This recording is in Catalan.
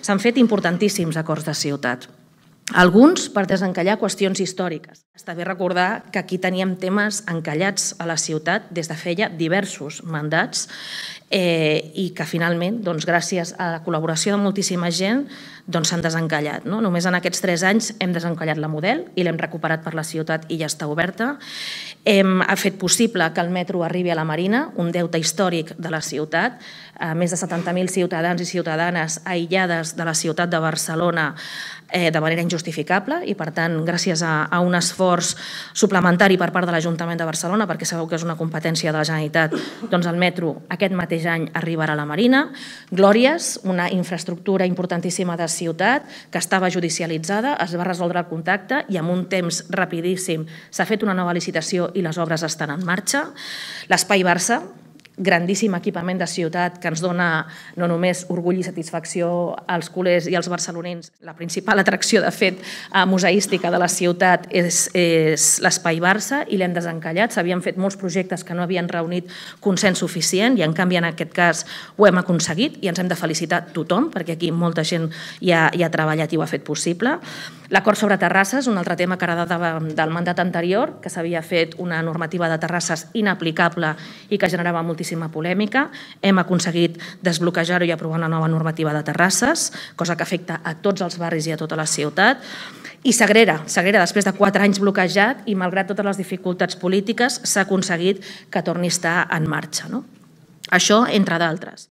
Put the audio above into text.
s'han fet importantíssims acords de ciutat. Alguns per desencallar qüestions històriques. Està bé recordar que aquí teníem temes encallats a la ciutat des de feia diversos mandats i que finalment, gràcies a la col·laboració de moltíssima gent, s'han desencallat. Només en aquests 3 anys hem desencallat la Model i l'hem recuperat per la ciutat i ja està oberta. Hem fet possible que el metro arribi a la Marina, un deute històric de la ciutat, més de 70.000 ciutadans i ciutadanes aïllades de la ciutat de Barcelona de manera injustificable i, per tant, gràcies a un esforç suplementari per part de l'Ajuntament de Barcelona, perquè sabeu que és una competència de la Generalitat, doncs el metro aquest mateix any arribarà a la Marina. Glòries, una infraestructura importantíssima de ciutat que estava judicialitzada, es va resoldre el contacte i en un temps rapidíssim s'ha fet una nova licitació i les obres estan en marxa. L'Espai Barça, grandíssim equipament de ciutat que ens dona no només orgull i satisfacció als culers i als barcelonins. La principal atracció, de fet, museística de la ciutat és l'Espai Barça i l'hem desencallat. S'havien fet molts projectes que no havien reunit consens suficient i, en canvi, en aquest cas ho hem aconseguit i ens hem de felicitar tothom perquè aquí molta gent hi ha treballat i ho ha fet possible. L'acord sobre terrasses, un altre tema que heretava del mandat anterior, que s'havia fet una normativa de terrasses inaplicable i que generava moltíssima polèmica. Hem aconseguit desbloquejar-ho i aprovar una nova normativa de terrasses, cosa que afecta a tots els barris i a tota la ciutat. I Sagrera, després de 4 anys bloquejat i malgrat totes les dificultats polítiques, s'ha aconseguit que torni a estar en marxa. Això, entre d'altres.